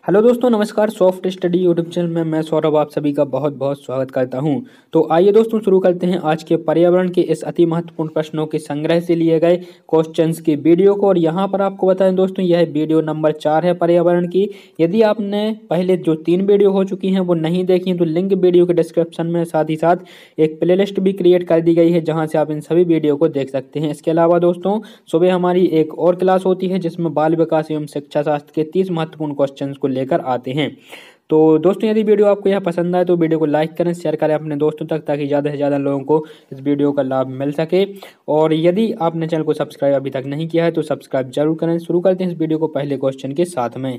Hello दोस्तों, नमस्कार। Soft study YouTube channel में मैं सौरभ आप सभी का बहुत बहुत स्वागत करता हूं। तो आइए दोस्तों शुरू करते हैं आज के पर्यावरण के इस अति महत्वपूर्ण प्रश्नों के संग्रह से लिए गए क्वेश्चंस की वीडियो को। और यहां पर आपको बताएं दोस्तों, यह वीडियो नंबर 4 है पर्यावरण की। यदि आपने पहले जो 3 वीडियो हो चुकी हैं वो नहीं देखी तो लिंक वीडियो के डिस्क्रिप्शन में, साथ ही साथ एक प्लेलिस्ट भी क्रिएट कर दी गई है जहाँ से आप इन सभी वीडियो को देख सकते हैं। इसके अलावा दोस्तों, सुबह हमारी एक और क्लास होती है जिसमें बाल विकास एवं शिक्षा शास्त्र के 30 महत्वपूर्ण क्वेश्चंस को लेकर आते हैं। तो दोस्तों, यदि वीडियो आपको यह पसंद आए तो वीडियो को लाइक करें, शेयर करें अपने दोस्तों तक, ताकि ज़्यादा से ज़्यादा लोगों को इस वीडियो का लाभ मिल सके। और यदि आपने चैनल को सब्सक्राइब अभी तक नहीं किया है तो सब्सक्राइब जरूर करें। शुरू करते हैं इस वीडियो को पहले क्वेश्चन के साथ में।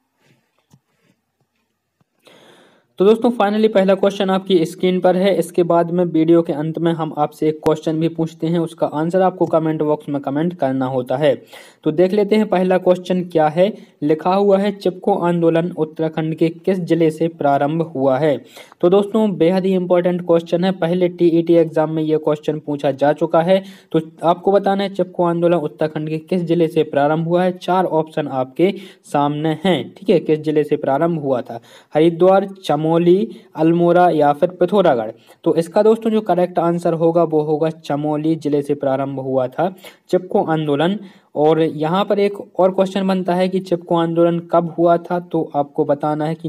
तो दोस्तों, फाइनली पहला क्वेश्चन आपकी स्क्रीन पर है। इसके बाद में वीडियो के अंत में हम आपसे एक क्वेश्चन भी पूछते हैं, उसका आंसर आपको कमेंट बॉक्स में कमेंट करना होता है। तो देख लेते हैं पहला क्वेश्चन क्या है। लिखा हुआ है, चिपको आंदोलन उत्तराखंड के किस जिले से प्रारंभ हुआ है। तो दोस्तों, बेहद ही इंपॉर्टेंट क्वेश्चन है। पहले टीईटी एग्जाम में यह क्वेश्चन पूछा जा चुका है। तो आपको बताना है चिपको आंदोलन उत्तराखंड के किस जिले से प्रारंभ हुआ है। 4 ऑप्शन आपके सामने हैं, ठीक है। किस जिले से प्रारंभ हुआ था, हरिद्वार, चमोली, अल्मोड़ा या फिर पिथौरागढ़। तो इसका दोस्तों जो करेक्ट आंसर होगा वो होगा चमोली जिले से प्रारंभ हुआ था चिपको आंदोलन। और यहाँ पर एक और क्वेश्चन बनता है कि चिपको आंदोलन कब हुआ था। तो आपको बताना है कि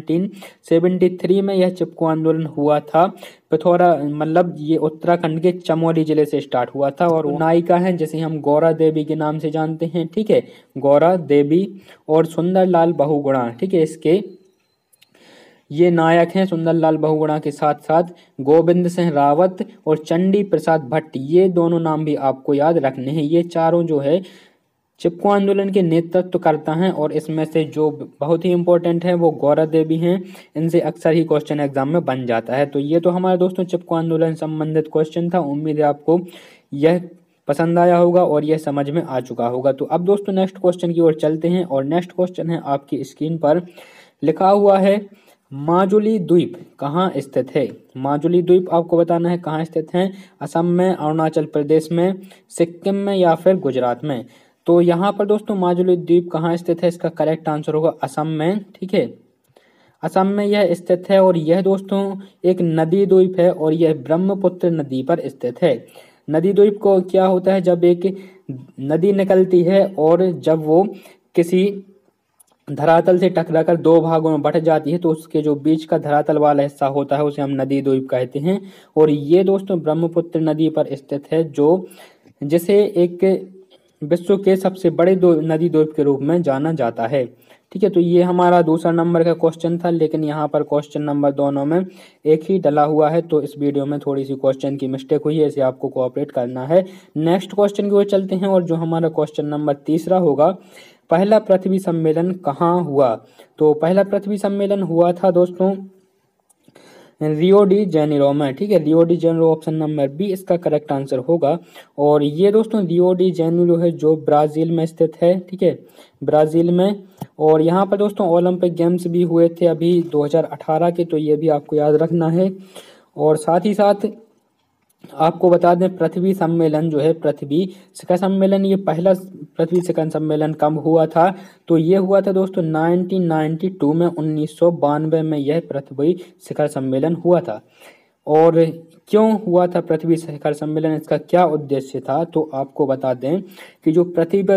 1973 में यह चिपको आंदोलन हुआ था। मतलब ये उत्तराखंड के चमोली जिले से स्टार्ट हुआ था। और नायिका हैं जिसे हम गौरा देवी के नाम से जानते हैं, ठीक है, गौरा देवी और सुंदरलाल बहुगुणा, ठीक है, इसके ये नायक हैं। सुंदरलाल बहुगुणा के साथ साथ गोविंद सिंह रावत और चंडी प्रसाद भट्ट, ये दोनों नाम भी आपको याद रखने हैं। ये चारों जो है चिपको आंदोलन के नेतृत्व करता हैं। और इसमें से जो बहुत ही इंपॉर्टेंट है वो गौरा देवी हैं। इनसे अक्सर ही क्वेश्चन एग्जाम में बन जाता है। तो ये तो हमारे दोस्तों चिपको आंदोलन संबंधित क्वेश्चन था। उम्मीद है आपको यह पसंद आया होगा और यह समझ में आ चुका होगा। तो अब दोस्तों नेक्स्ट क्वेश्चन की ओर चलते हैं। और नेक्स्ट क्वेश्चन है आपकी स्क्रीन पर। लिखा हुआ है, माजुली द्वीप कहाँ स्थित है। माजुली द्वीप आपको बताना है कहाँ स्थित है। असम में, अरुणाचल प्रदेश में, सिक्किम में या फिर गुजरात में। तो यहाँ पर दोस्तों माजुली द्वीप कहाँ स्थित है, इसका करेक्ट आंसर होगा असम में, ठीक है। असम में यह स्थित है। और यह दोस्तों एक नदी द्वीप है और यह ब्रह्मपुत्र नदी पर स्थित है। नदी द्वीप को क्या होता है, जब एक नदी निकलती है और जब वो किसी धरातल से टकराकर 2 भागों में बंट जाती है तो उसके जो बीच का धरातल वाला हिस्सा होता है उसे हम नदी द्वीप कहते हैं। और ये दोस्तों ब्रह्मपुत्र नदी पर स्थित है, जो जिसे एक विश्व के सबसे बड़े नदी द्वीप के रूप में जाना जाता है, ठीक है। तो ये हमारा दूसरा नंबर का क्वेश्चन था, लेकिन यहाँ पर क्वेश्चन नंबर दोनों में एक ही डला हुआ है। तो इस वीडियो में थोड़ी सी क्वेश्चन की मिस्टेक हुई है, इसे आपको कोऑपरेट करना है। नेक्स्ट क्वेश्चन की ओर चलते हैं। और जो हमारा क्वेश्चन नंबर तीसरा होगा, पहला पृथ्वी सम्मेलन कहाँ हुआ। तो पहला पृथ्वी सम्मेलन हुआ था दोस्तों रियो डी जेनेरो में, ठीक है। Rio de Janeiro option number B इसका करेक्ट आंसर होगा। और ये दोस्तों रियो डी जेनेरो है जो ब्राजील में स्थित है, ठीक है, ब्राजील में। और यहाँ पर दोस्तों ओलंपिक गेम्स भी हुए थे अभी 2018 के, तो ये भी आपको याद रखना है। और साथ ही साथ आपको बता दें पृथ्वी सम्मेलन जो है, पृथ्वी शिखर सम्मेलन, ये पहला पृथ्वी शिखर सम्मेलन कब हुआ था। तो ये हुआ था दोस्तों 1992 में, 1992 में यह पृथ्वी शिखर सम्मेलन हुआ था। और क्यों हुआ था पृथ्वी शिखर सम्मेलन, इसका क्या उद्देश्य था। तो आपको बता दें कि जो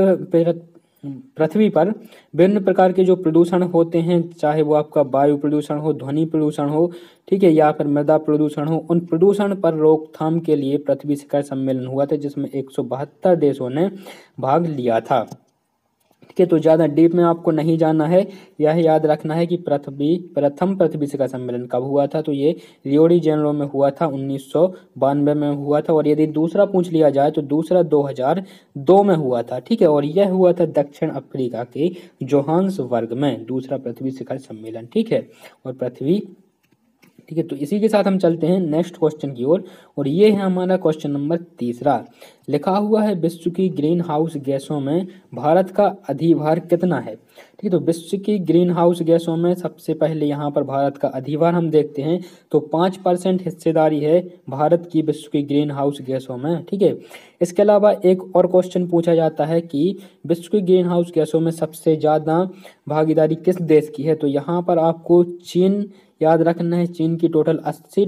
पृथ्वी पर विभिन्न प्रकार के जो प्रदूषण होते हैं, चाहे वो आपका वायु प्रदूषण हो, ध्वनि प्रदूषण हो, ठीक है, या फिर मृदा प्रदूषण हो, उन प्रदूषण पर रोकथाम के लिए पृथ्वी शिखर सम्मेलन हुआ था जिसमें 172 देशों ने भाग लिया था, ठीक है। तो ज़्यादा डीप में आपको नहीं जाना है, यह याद रखना है कि प्रथम पृथ्वी शिखर सम्मेलन कब हुआ था। तो ये रियो डी जेनेरो में हुआ था, 1992 में हुआ था। और यदि दूसरा पूछ लिया जाए तो दूसरा 2002 में हुआ था, ठीक है। और यह हुआ था दक्षिण अफ्रीका के जोहान्सबर्ग में, दूसरा पृथ्वी शिखर सम्मेलन, ठीक है। और पृथ्वी ठीक है, तो इसी के साथ हम चलते हैं नेक्स्ट क्वेश्चन की ओर। और ये है हमारा क्वेश्चन नंबर तीसरा। लिखा हुआ है विश्व की ग्रीन हाउस गैसों में भारत का अधिभार कितना है। ठीक है, तो विश्व की ग्रीन हाउस गैसों में सबसे पहले यहाँ पर भारत का अधिभार हम देखते हैं तो 5% हिस्सेदारी है भारत की विश्व की ग्रीन हाउस गैसों में। ठीक है, इसके अलावा एक और क्वेश्चन पूछा जाता है कि विश्व की ग्रीन हाउस गैसों में सबसे ज़्यादा भागीदारी किस देश की है। तो यहाँ पर आपको चीन याद रखना है। चीन की टोटल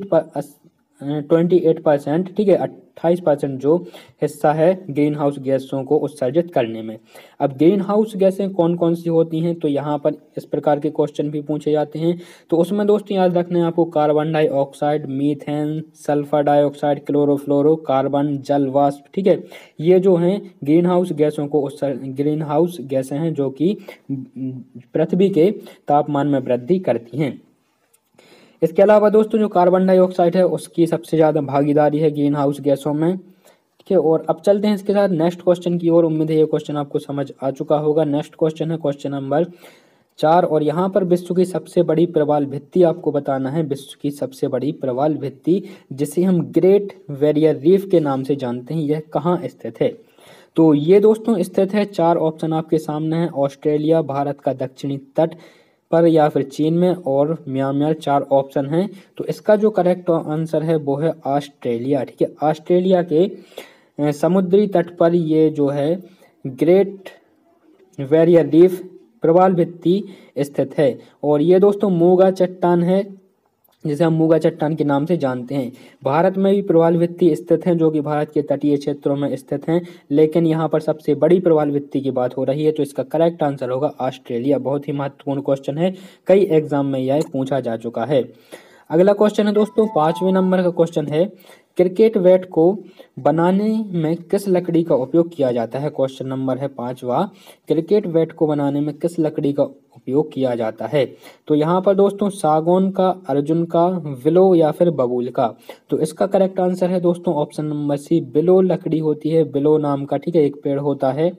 28%, ठीक है, 28% जो हिस्सा है ग्रीन हाउस गैसों को उत्सर्जित करने में। अब ग्रीन हाउस गैसें कौन कौन सी होती हैं, तो यहाँ पर इस प्रकार के क्वेश्चन भी पूछे जाते हैं। तो उसमें दोस्तों याद रखना है आपको carbon dioxide, methane, sulphur dioxide, chlorofluorocarbon, जल वाष्प। ठीक है, ये जो हैं ग्रीन हाउस गैसों को ग्रीन हाउस गैसें हैं जो कि पृथ्वी के तापमान में वृद्धि करती हैं। इसके अलावा दोस्तों जो कार्बन डाइऑक्साइड है उसकी सबसे ज़्यादा भागीदारी है ग्रीन हाउस गैसों में। ठीक है, और अब चलते हैं इसके साथ नेक्स्ट क्वेश्चन की ओर। उम्मीद है ये क्वेश्चन आपको समझ आ चुका होगा। नेक्स्ट क्वेश्चन है क्वेश्चन नंबर 4 और यहाँ पर विश्व की सबसे बड़ी प्रवाल भित्ति आपको बताना है। विश्व की सबसे बड़ी प्रवाल भित्ति जिसे हम ग्रेट बैरियर रीफ के नाम से जानते हैं, यह कहाँ स्थित है। तो ये दोस्तों स्थित है, 4 ऑप्शन आपके सामने है। ऑस्ट्रेलिया, भारत का दक्षिणी तट पर, या फिर चीन में, और म्यांमार। 4 ऑप्शन हैं। तो इसका जो करेक्ट आंसर है वो है ऑस्ट्रेलिया। ठीक है, ऑस्ट्रेलिया के समुद्री तट पर ये जो है ग्रेट बैरियर रीफ प्रवाल भित्ति स्थित है। और ये दोस्तों मूगा चट्टान है जिसे हम मूगा चट्टान के नाम से जानते हैं। भारत में भी प्रवाल भित्ति स्थित हैं जो कि भारत के तटीय क्षेत्रों में स्थित हैं, लेकिन यहाँ पर सबसे बड़ी प्रवाल भित्ति की बात हो रही है, तो इसका करेक्ट आंसर होगा ऑस्ट्रेलिया। बहुत ही महत्वपूर्ण क्वेश्चन है, कई एग्जाम में यह पूछा जा चुका है। अगला क्वेश्चन है दोस्तों 5वें नंबर का क्वेश्चन है, क्रिकेट बैट को बनाने में किस लकड़ी का उपयोग किया जाता है। क्वेश्चन नंबर है 5वां, क्रिकेट बैट को बनाने में किस लकड़ी का उपयोग किया जाता है। तो यहाँ पर दोस्तों सागौन का, अर्जुन का, विलो या फिर बबूल का। तो इसका करेक्ट आंसर है दोस्तों ऑप्शन नंबर सी, विलो लकड़ी होती है, विलो नाम का, ठीक है, एक पेड़ होता है।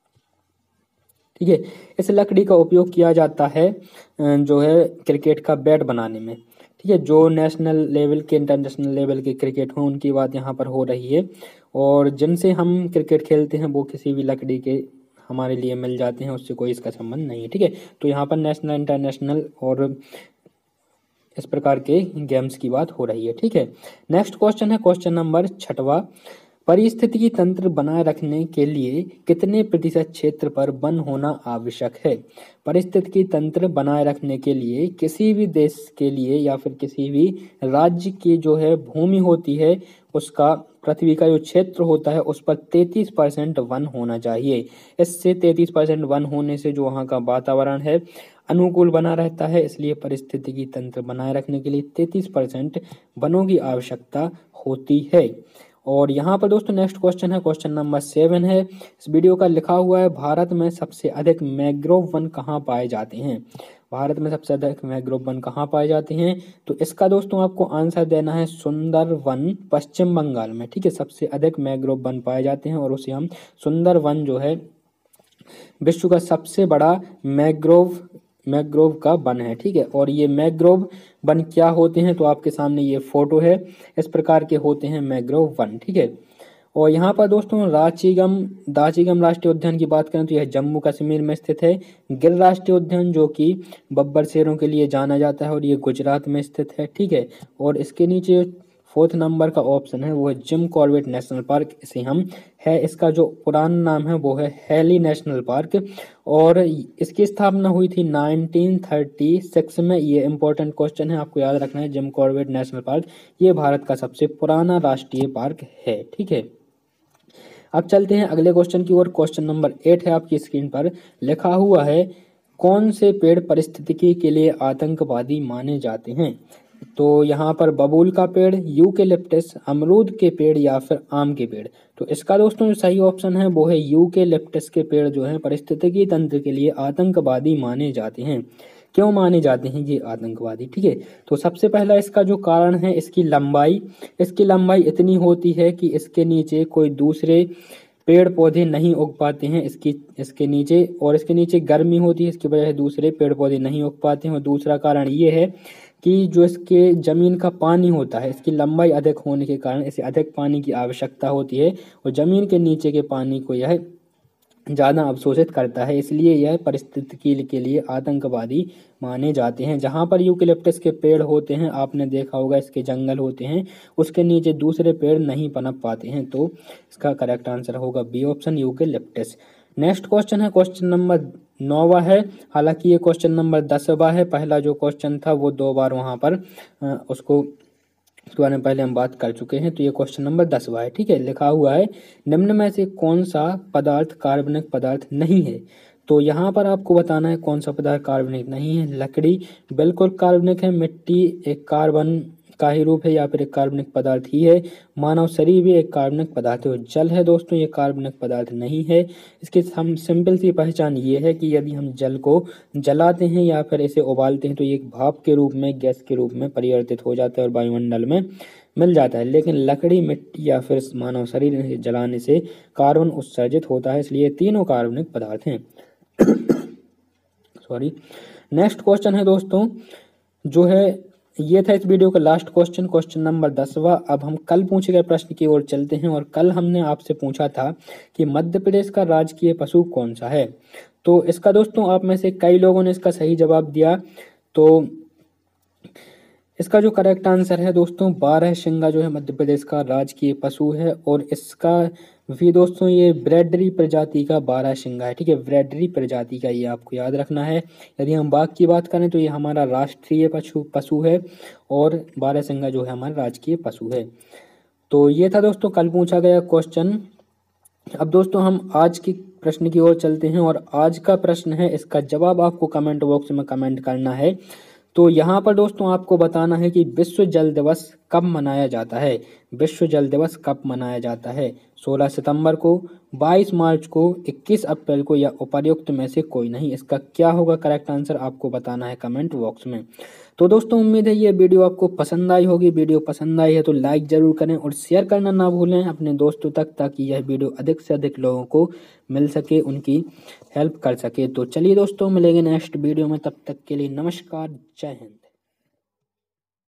ठीक है, इस लकड़ी का उपयोग किया जाता है जो है क्रिकेट का बैट बनाने में। ठीक है, जो नेशनल लेवल के, इंटरनेशनल लेवल के क्रिकेट हो उनकी बात यहाँ पर हो रही है, और जिनसे हम क्रिकेट खेलते हैं वो किसी भी लकड़ी के हमारे लिए मिल जाते हैं, उससे कोई इसका संबंध नहीं है। ठीक है, तो यहाँ पर नेशनल, इंटरनेशनल और इस प्रकार के गेम्स की बात हो रही है। ठीक है, नेक्स्ट क्वेश्चन है क्वेश्चन नंबर 6वां, परिस्थितिकी तंत्र बनाए रखने के लिए कितने प्रतिशत क्षेत्र पर वन होना आवश्यक है। परिस्थितिकी तंत्र बनाए रखने के लिए किसी भी देश के लिए या फिर किसी भी राज्य की जो है भूमि होती है, उसका पृथ्वी का जो क्षेत्र होता है उस पर 33% वन होना चाहिए। इससे 33% वन होने से जो वहाँ का वातावरण है अनुकूल बना रहता है, इसलिए परिस्थितिकी तंत्र बनाए रखने के लिए 33% वनों की आवश्यकता होती है। और यहाँ पर दोस्तों नेक्स्ट क्वेश्चन है क्वेश्चन नंबर 7 है। इस वीडियो का लिखा हुआ है, भारत में सबसे अधिक मैंग्रोव वन कहाँ पाए जाते हैं। भारत में सबसे अधिक मैंग्रोव वन कहाँ पाए जाते हैं, तो इसका दोस्तों आपको आंसर देना है सुंदरवन, पश्चिम बंगाल में। ठीक है, सबसे अधिक मैंग्रोव वन पाए जाते हैं और उसे हम सुंदरवन जो है विश्व का सबसे बड़ा मैंग्रोव का वन है। ठीक है, और ये मैंग्रोव वन क्या होते हैं, तो आपके सामने ये फोटो है, इस प्रकार के होते हैं मैंग्रोव वन। ठीक है, और यहाँ पर दोस्तों दाचीगम राष्ट्रीय उद्यान की बात करें तो यह जम्मू कश्मीर में स्थित है। गिर राष्ट्रीय उद्यान जो कि बब्बर शेरों के लिए जाना जाता है और ये गुजरात में स्थित है। ठीक है, और इसके नीचे 4th नंबर का ऑप्शन है वो है जिम कॉर्बेट नेशनल पार्क, इसे हम है, इसका जो पुराना नाम है वो है हैली नेशनल पार्क, और इसकी स्थापना हुई थी 1936 में। ये इंपॉर्टेंट क्वेश्चन है, आपको याद रखना है। जिम कॉर्बेट नेशनल पार्क ये भारत का सबसे पुराना राष्ट्रीय पार्क है। ठीक है, अब चलते हैं अगले क्वेश्चन की ओर। क्वेश्चन नंबर 8 है आपकी स्क्रीन पर, लिखा हुआ है कौन से पेड़ पारिस्थितिकी के लिए आतंकवादी माने जाते हैं। तो यहाँ पर बबूल का पेड़, यूकेलिप्टस, अमरूद के पेड़ या फिर आम के पेड़। तो इसका दोस्तों जो सही ऑप्शन है वो है यूकेलिप्टस के पेड़ जो है पारिस्थितिकी तंत्र के लिए आतंकवादी माने जाते हैं। क्यों माने जाते हैं ये आतंकवादी। ठीक है, तो सबसे पहला इसका जो कारण है इसकी लंबाई इतनी होती है कि इसके नीचे कोई दूसरे पेड़ पौधे नहीं उग पाते हैं इसके नीचे गर्मी होती है, इसकी वजह से दूसरे पेड़ पौधे नहीं उग पाते हैं। और दूसरा कारण ये है कि जो इसके ज़मीन का पानी होता है, इसकी लंबाई अधिक होने के कारण इसे अधिक पानी की आवश्यकता होती है और ज़मीन के नीचे के पानी को यह ज़्यादा अवशोषित करता है, इसलिए यह पारिस्थितिकी के लिए आतंकवादी माने जाते हैं। जहाँ पर यूकेलिप्टस के पेड़ होते हैं, आपने देखा होगा इसके जंगल होते हैं, उसके नीचे दूसरे पेड़ नहीं पनप पाते हैं। तो इसका करेक्ट आंसर होगा B option, eucalyptus. Next question है क्वेश्चन नंबर 9वां है, हालांकि ये क्वेश्चन नंबर 10वां है। पहला जो क्वेश्चन था वो 2 बार वहाँ पर उसके बारे में पहले हम बात कर चुके हैं। तो ये क्वेश्चन नंबर 10वां है, ठीक है। लिखा हुआ है निम्न में से कौन सा पदार्थ कार्बनिक पदार्थ नहीं है। तो यहाँ पर आपको बताना है कौन सा पदार्थ कार्बनिक नहीं है। लकड़ी बिल्कुल कार्बनिक है, मिट्टी एक कार्बन का ही रूप है या फिर एक कार्बनिक पदार्थ ही है, मानव शरीर भी एक कार्बनिक पदार्थ है। जल है दोस्तों, ये कार्बनिक पदार्थ नहीं है। इसकी हम सिंपल सी पहचान ये है कि यदि हम जल को जलाते हैं या फिर इसे उबालते हैं तो ये एक भाप के रूप में, गैस के रूप में परिवर्तित हो जाता है और वायुमंडल में मिल जाता है। लेकिन लकड़ी, मिट्टी या फिर मानव शरीर जलाने से कार्बन उत्सर्जित होता है, इसलिए तीनों कार्बनिक पदार्थ हैं। सॉरी। नेक्स्ट क्वेश्चन है दोस्तों जो है, ये था इस वीडियो का लास्ट क्वेश्चन, क्वेश्चन नंबर 10वां। अब हम कल पूछे गए प्रश्न की ओर चलते हैं। और कल हमने आपसे पूछा था कि मध्य प्रदेश का राजकीय पशु कौन सा है। तो इसका दोस्तों आप में से कई लोगों ने इसका सही जवाब दिया। तो इसका जो करेक्ट आंसर है दोस्तों, बारहसिंगा जो है मध्य प्रदेश का राजकीय पशु है। और इसका भी दोस्तों ये ब्रैडरी प्रजाति का बारहसिंगा है, ठीक है। ब्रैडरी प्रजाति का, ये आपको याद रखना है। यदि हम बाघ की बात करें तो ये हमारा राष्ट्रीय पशु है और बारहसिंगा जो है हमारा राजकीय पशु है। तो ये था दोस्तों कल पूछा गया क्वेश्चन। अब दोस्तों हम आज की प्रश्न की ओर चलते हैं और आज का प्रश्न है, इसका जवाब आपको कमेंट बॉक्स में कमेंट करना है। तो यहाँ पर दोस्तों आपको बताना है कि विश्व जल दिवस कब मनाया जाता है। विश्व जल दिवस कब मनाया जाता है? 16 सितंबर को, 22 मार्च को, 21 अप्रैल को या उपर्युक्त में से कोई नहीं। इसका क्या होगा करेक्ट आंसर, आपको बताना है कमेंट बॉक्स में। तो दोस्तों उम्मीद है ये वीडियो आपको पसंद आई होगी। वीडियो पसंद आई है तो लाइक जरूर करें और शेयर करना ना भूलें अपने दोस्तों तक, ताकि यह वीडियो अधिक से अधिक लोगों को मिल सके, उनकी हेल्प कर सके। तो चलिए दोस्तों मिलेंगे नेक्स्ट वीडियो में, तब तक के लिए नमस्कार, जय हिंद।